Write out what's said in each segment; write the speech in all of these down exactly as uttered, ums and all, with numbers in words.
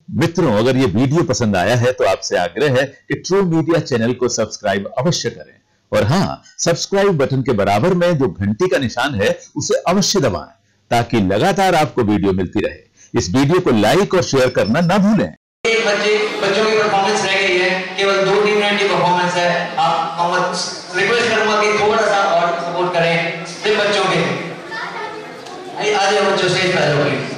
मित्रों, अगर ये वीडियो पसंद आया है तो आपसे आग्रह है कि ट्रू मीडिया चैनल को सब्सक्राइब अवश्य करें और हाँ, सब्सक्राइब बटन के बराबर में जो घंटी का निशान है उसे अवश्य दबाएं ताकि लगातार आपको वीडियो मिलती रहे। इस वीडियो को लाइक और शेयर करना ना भूलें। बच्चे बच्चों की परफॉर्मेंस रह गई है, केवल दो तीन मिनट की परफॉर्मेंस है। आप रिक्वेस्ट करूंगा कि थोड़ा सा और सपोर्ट करें सिर्फ बच्चों के। आ जाओ बच्चों, स्टेज पर आ जाओ प्लीज।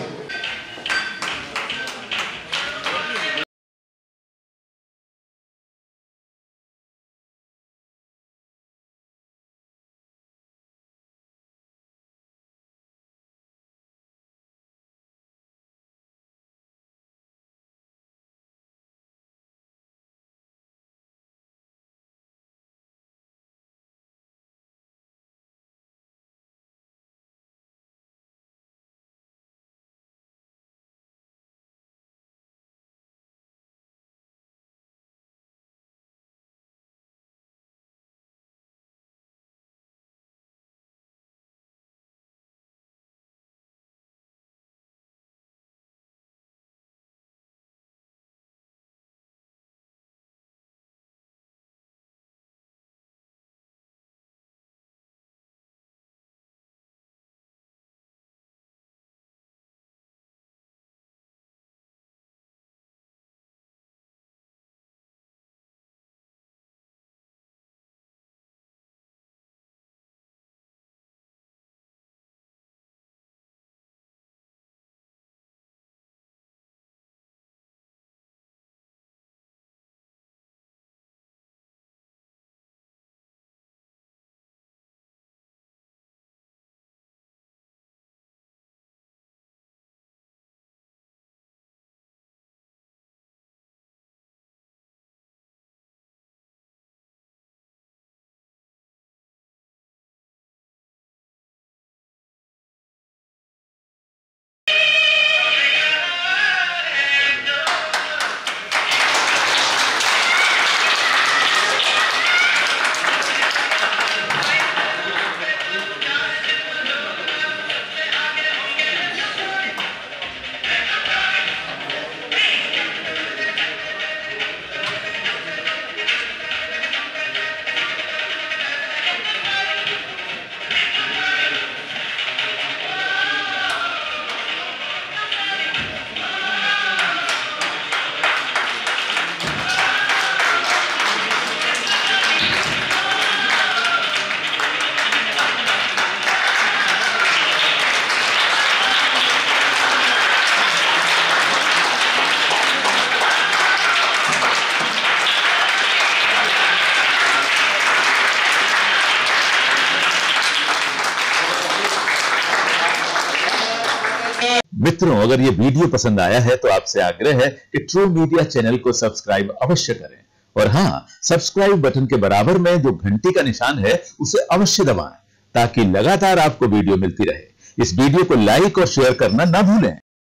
मित्रों, अगर ये वीडियो पसंद आया है तो आपसे आग्रह है कि ट्रू मीडिया चैनल को सब्सक्राइब अवश्य करें और हाँ, सब्सक्राइब बटन के बराबर में जो घंटी का निशान है उसे अवश्य दबाएं ताकि लगातार आपको वीडियो मिलती रहे। इस वीडियो को लाइक और शेयर करना ना भूलें।